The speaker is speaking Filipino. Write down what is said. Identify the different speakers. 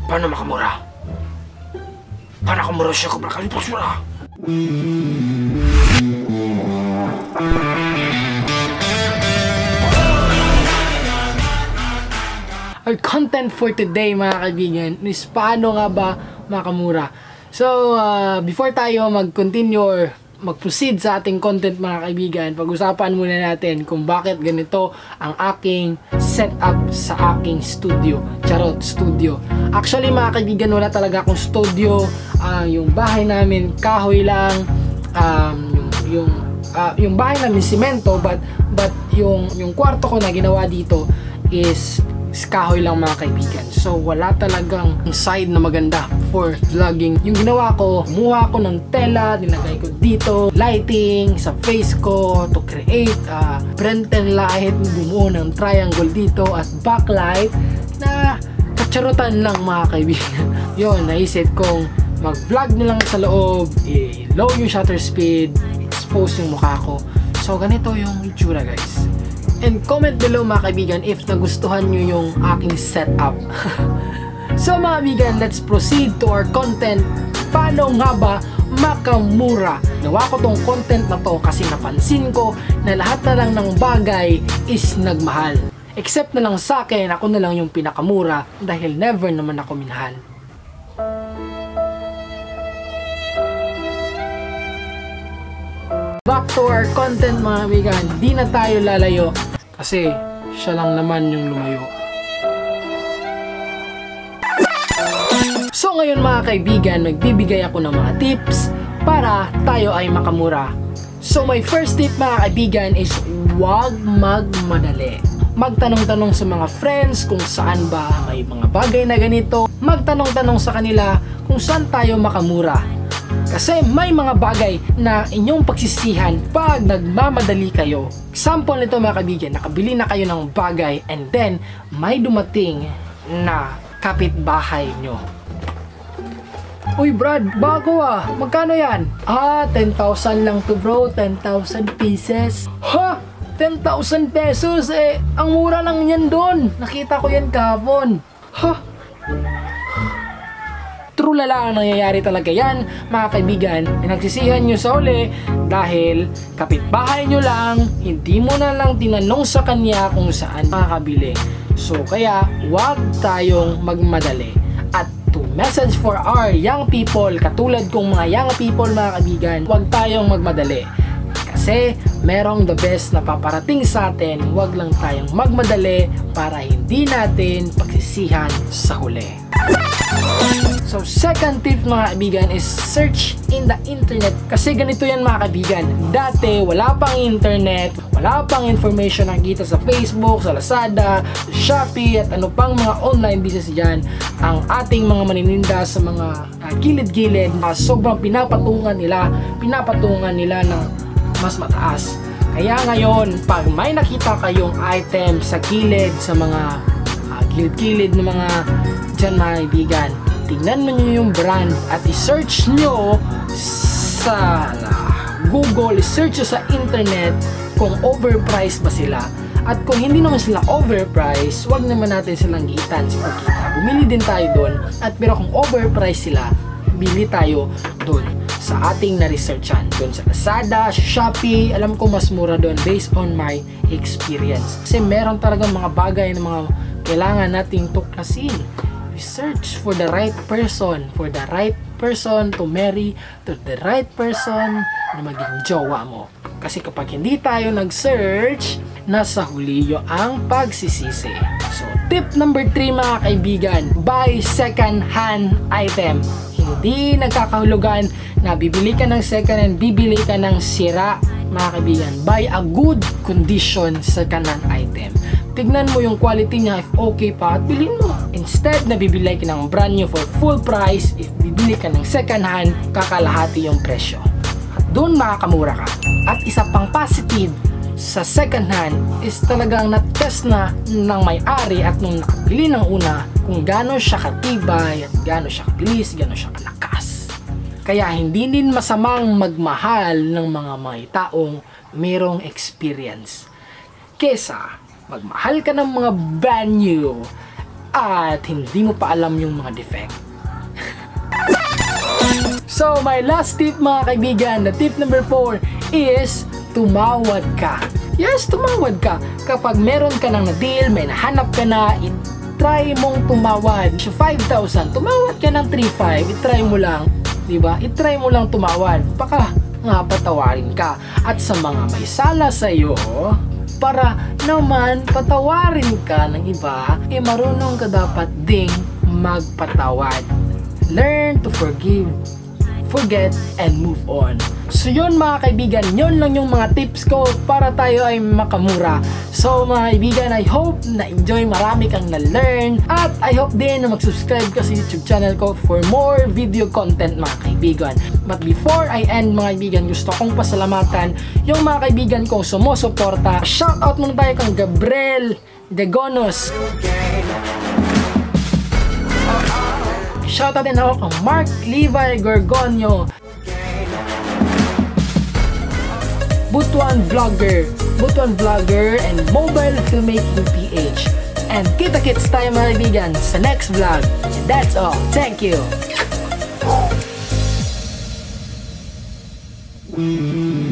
Speaker 1: Paano makamura? Paano makamura siya kung bakal ito sura? Our content for today mga kaibigan is paano nga ba makamura. So before tayo mag-continue or mag-proceed sa ating content mga kaibigan, pag-usapan muna natin kung bakit ganito ang aking setup sa aking studio. Charot, studio. Actually mga kaibigan, wala talaga akong studio. Yung bahay namin kahoy lang, yung bahay namin simento, but yung kwarto ko na ginawa dito is kahoy lang mga kaibigan. So wala talagang side na maganda for vlogging. Yung ginawa ko, kumuha ko ng tela, nilagay ko dito, lighting sa face ko to create Brenton light, bumuo ng triangle dito at backlight na katsarutan lang mga kaibigan. Yun, naisip kong mag-vlog na lang sa loob, low yung shutter speed, expose yung mukha ko. So ganito yung itsura guys. And comment below mga kaibigan if nagustuhan nyo yung aking setup. So mga kaibigan, let's proceed to our content. Paano nga ba makamura? Nawa ko tong content na to kasi napansin ko na lahat na lang ng bagay is nagmahal. Except na lang sa akin, ako na lang yung pinakamura dahil never naman ako minahal. Back to our content mga kaibigan, di na tayo lalayo kasi siya lang naman yung lumayo. So ngayon mga kaibigan, magbibigay ako ng mga tips para tayo ay makamura. So my first tip mga kaibigan is huwag magmadali. Magtanong-tanong sa mga friends kung saan ba may mga bagay na ganito. Magtanong-tanong sa kanila kung saan tayo makamura. Kasi may mga bagay na inyong pagsisihan pag nagmamadali kayo. Example nito mga kaibigan, nakabili na kayo ng bagay and then may dumating na kapitbahay nyo. Uy Brad, bago magkano yan? 10,000 lang to bro, 10,000 pieces. Ha? 10,000 pesos? Ang mura lang yan doon. Nakita ko yan kahapon. Ha? True lang nangyayari talaga yan mga kaibigan. Nagsisihan nyo sa uli dahil kapitbahay nyo lang, hindi mo na lang tinanong sa kanya kung saan makakabili. So kaya wag tayong magmadali. At to message for our young people, katulad kong mga young people mga kaibigan, wag tayong magmadali. Kasi merong the best na paparating sa atin, wag lang tayong magmadali para hindi natin pagsisihan sa huli. So second tip mga kaibigan is search in the internet. Kasi ganito yan mga kaibigan. Dati wala pang internet, wala pang information nakikita sa Facebook, sa Lazada, sa Shopee at ano pang mga online business dyan. Ang ating mga manininda sa mga gilid-gilid, sobrang pinapatungan nila ng mas mataas. Kaya ngayon, pag may nakita kayong item sa gilid, sa mga gilid-gilid ng mga dyan mga kaibigan, tignan mo nyo yung brand at i-search nyo sa Google, i-search nyo sa internet kung overpriced ba sila. At kung hindi naman sila overpriced, wag naman natin silang giitan sa pagkita. Bumili din tayo doon. At pero kung overpriced sila, bili tayo doon sa ating na-researchan. Doon sa Lazada, Shopee, alam ko mas mura doon based on my experience. Kasi meron talagang mga bagay na mga kailangan nating tuklasin. Search for the right person, to marry, to the right person na maging jowa mo. Kasi kapag hindi tayo nag-search, nasa huli ang pagsisisi. So, tip number 3 mga kaibigan, buy second hand item. Hindi nagkakahulugan na bibili ka ng second hand, bibili ka ng sira mga kaibigan. Buy a good condition second hand item. Tignan mo yung quality niya, if okay pa, at bilhin mo. Instead na bibili ka ng brand new for full price, if bibili ka ng second hand, kakalahati yung presyo. At doon makakamura ka. At isa pang positive sa second hand is talagang na-test na ng may-ari at nung nakabili ng una kung gaano siya katibay at gaano siya kabilis, gaano siya kalakas. Kaya hindi din masamang magmahal ng mga may taong mayroong experience. Kesa magmahal ka ng mga brand new at hindi mo pa alam yung mga defect. So, my last tip mga kaibigan, the tip number 4 is tumawad ka. Yes, tumawad ka. Kapag meron ka ng na-deal, may nahanap ka na, try mong tumawad. So, 5,000, tumawad ka ng 3,500, itry mo lang, diba? Itry mo lang tumawad. Baka nga patawarin ka. At sa mga may sala sa'yo, para naman patawarin ka ng iba, marunong ka dapat ding magpatawad. Learn to forgive, forget, and move on. So yun mga kaibigan, yun lang yung mga tips ko para tayo ay makamura. So mga kaibigan, I hope na enjoy, marami kang na-learn, at I hope din na mag-subscribe ka sa YouTube channel ko for more video content mga kaibigan. But before I end mga kaibigan, gusto kong pasalamatan yung mga kaibigan kong sumusuporta. Shoutout muna tayo kang Gabriel Degonos. Shoutout din ako kang Mark Levi Gorgonio, Butuan Vlogger, and Mobile Filmmaking PH. And kita-kits tayo mga kaibigan sa next vlog. And that's all. Thank you!